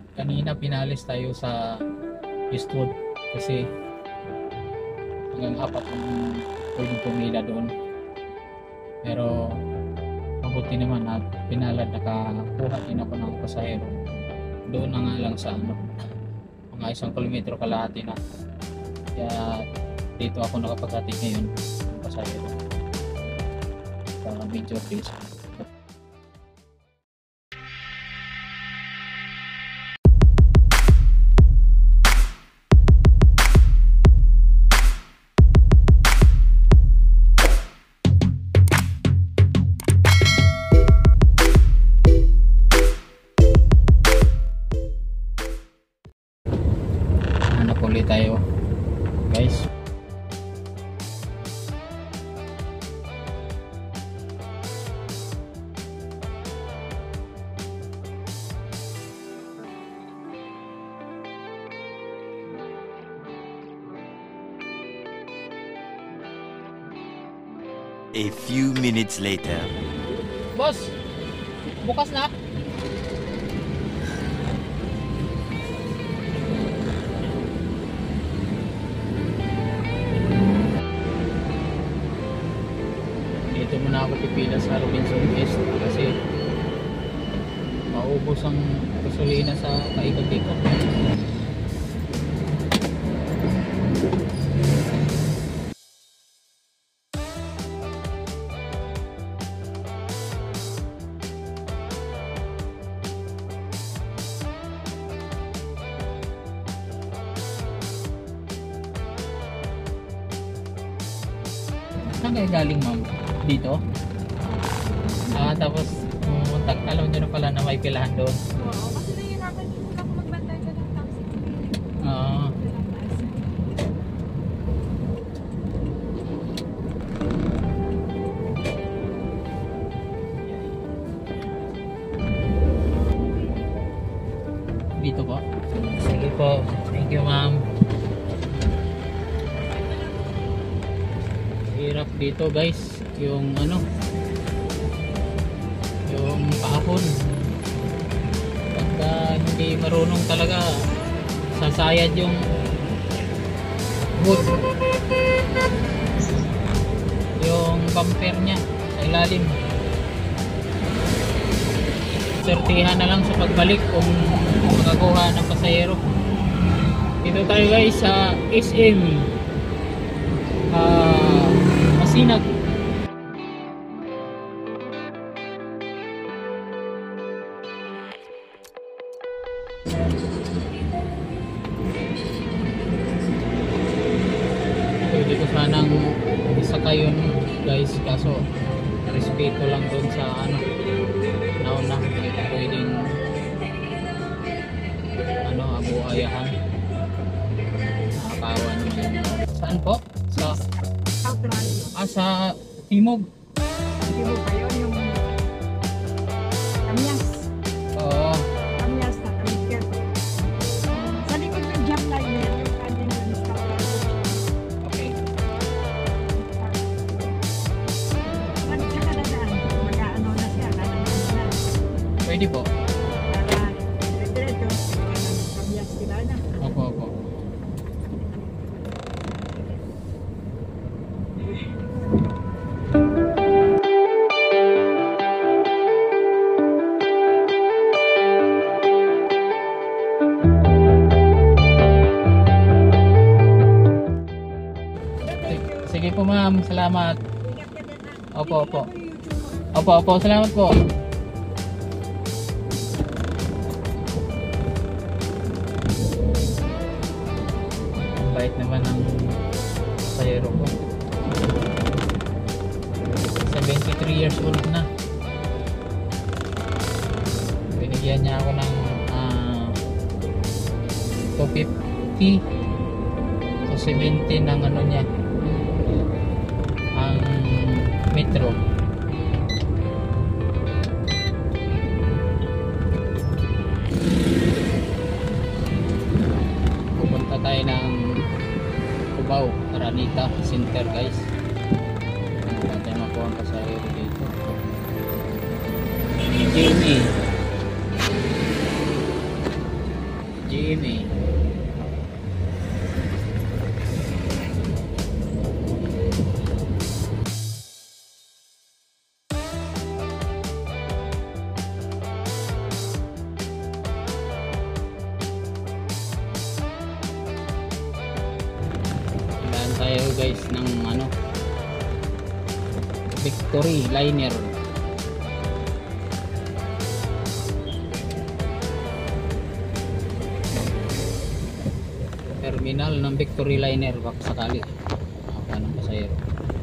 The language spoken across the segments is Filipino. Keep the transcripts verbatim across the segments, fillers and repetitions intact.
kanina pinalis tayo sa Eastwood kasi hanggang apat ang pwedeng pumila doon, pero mabuti naman at pinalad nakakuha din ako ng pasahero doon na nga lang sa ano, mga isang kilometro kalahati na, kaya dito ako nakapaghatid ngayon ng pasahero sa Major Place. Hanap ulit tayo guys. A few minutes later. Boss, bukas na. Dito muna ako pipila sa Robinson East kasi maubos ang gasolina sa kaikot-ikot. Saan kayo galing, ma'am? Dito? Ah, tapos pumunta, alam nyo na pala na may pilahan doon. Oo, kasi nahihirapan din ako magbantay ka ng taxi. Oo. Dito po? Sige po. Thank you, ma'am. Hirap dito guys, yung ano, yung kahon. Pagka hindi marunong talaga, sasayad yung wood, yung bumper niya sa ilalim. Sertihan na lang sa pagbalik kung makakuha ng pasahero. Dito tayo guys sa S M uh, Masinag. Pwede ko sanang isakay yun guys, kaso respeto lang doon sa ano, nauna, hindi pwedeng ano, abuhayahan. Nakakawa naman yun. Saan po? Sa Outland. Ah, sa Timog. Hindi mo pa yun yung Kamyas. Oo. Kamyas na Kamyas. Sa likod ng jump line na yung kanyang yung stop line. Okay. Pag sa kadadaan, mag-ano na siya, kadadaan na. Pwede po. Para dire-diretso, Kamyas sila na. Opo, opo. Sige po ma'am, salamat. Ingat ka din ha. Opo, opo. Tingnan mo yung YouTube mo. Opo, opo, salamat po. Ang bait naman ng pasahero ko. seventy-three years old na. Binigyan niya ako ng uh, two fifty. So seventy ng ano niya, ang metro. Pupunta tayo ng Cubao, Aranita Center guys. Ano tayo makuha ang pasahero dito? Jamie. G M A. Ilan tayo guys ng ano, Victory Liner. Terminal ng Victory Liner, baka sakali ako ng pasahero.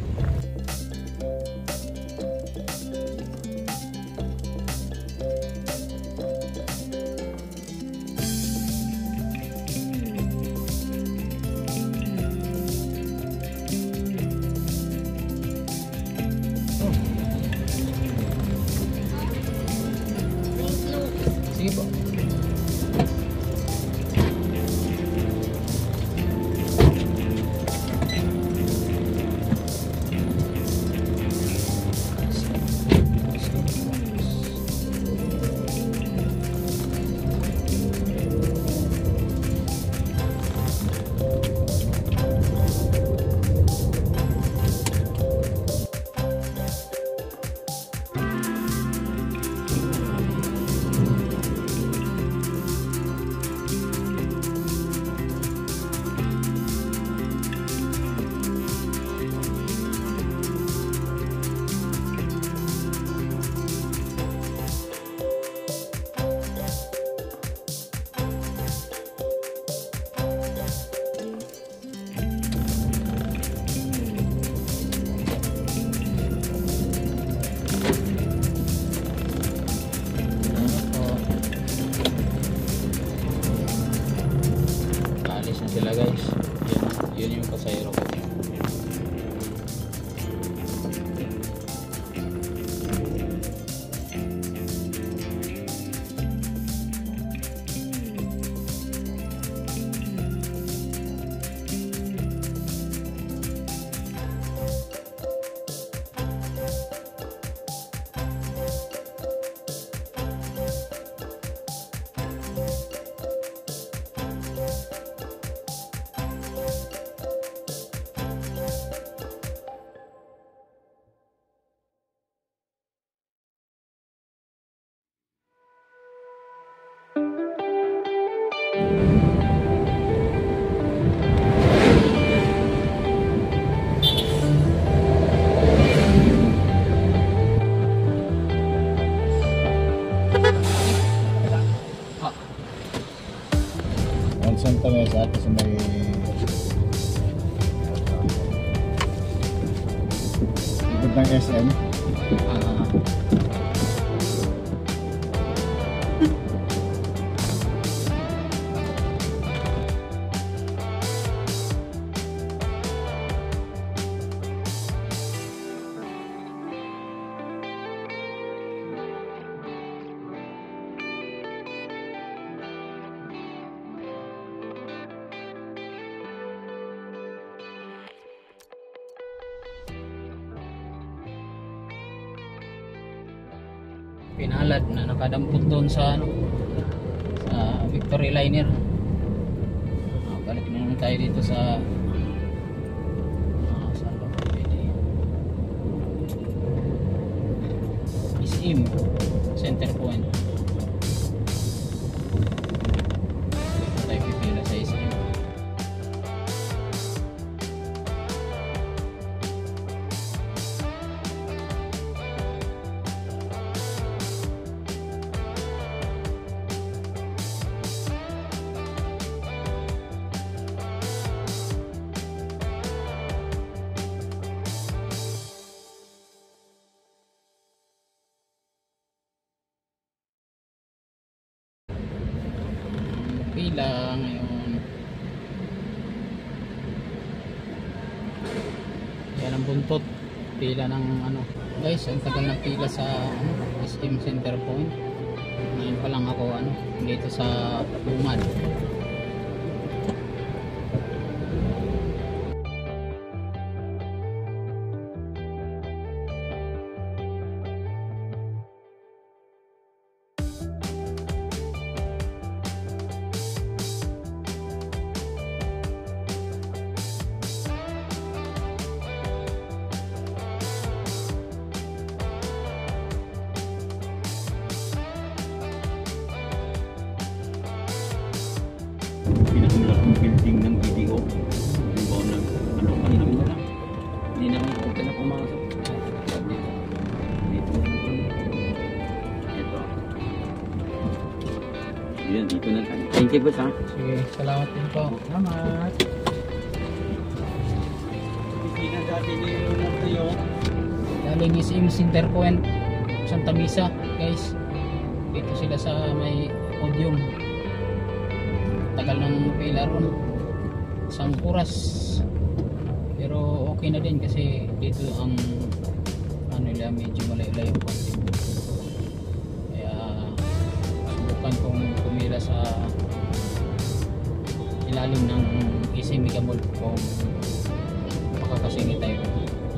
Sige po. Alis na sila guys. Yun, yun yung pasahero ko. Santa Mesa at sa may likod ng S M. Ah, pinalad na nakadampot doon sa ano, sa Victory Liner. Ah, balik na naman tayo dito sa ah, saan ba pwede? S M Center Point. Dito tayo pipila sa S M. Pila ngayon. Yan ang buntot. Pila ng ano. Guys, ang tagal ng pila sa ano, S M Center Point. Ngayon pa lang ako ano, dito sa Lumad. building ng E D O. Halimbawa ng ano, kanina mo lang. Hindi namin punta na pumasok. Dito. Dito. Ito. Yan, dito na tayo. Thank you, boss, ha? Sige, salamat din po. Salamat. Hindi na dati ni Leonard tayo. Galing is yung Center Point, Santa Misa, guys. Dito sila sa may podium. Tagal ng pila ron. Isang oras. Pero okay na din kasi dito ang ano nila medyo malayo-layo konti. Kaya subukan kong pumila sa ilalim ng A C Mega Mall kung makakasingit tayo.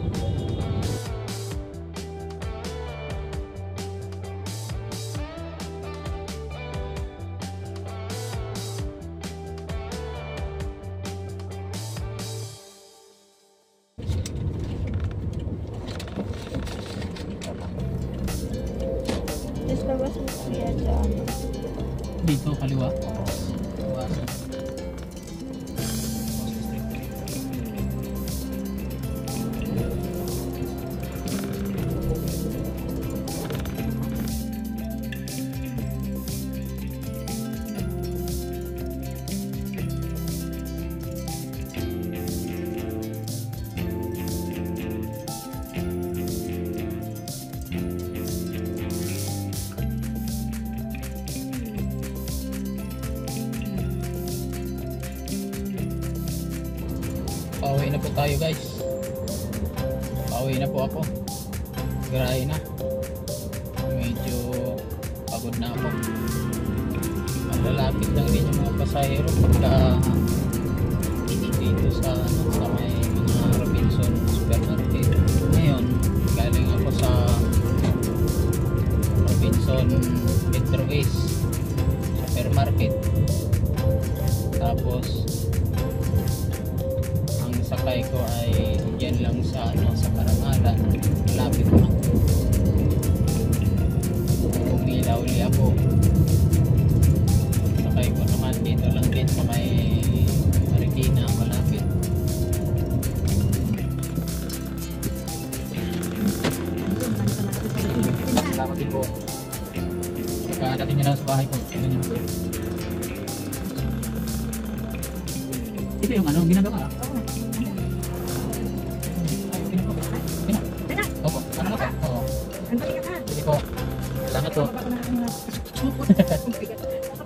Just labas mo siya dyan. Dito kaliwa. Kaliwa. Pauwi na po tayo, guys. Pauwi na po ako. Garahe na. Medyo pagod na ako. Malalapit lang din yung mga pasahero pagka dito sa, ano, sa may mga Robinson Supermarket. Ngayon, galing ako sa Robinson Metro East Supermarket. Tapos sakay ko ay dyan lang sa ano sa Karangalan, malapit na. Umila uli ako. Sakay ko naman dito lang din sa may Marikina, malapit. Salamat din po. Pagkadating nyo lang sa bahay ko. Ito yung ano, ginagawa. Opo, ano na po? Oo. Ang balik ka. Hindi po. Salamat po. Baka na ang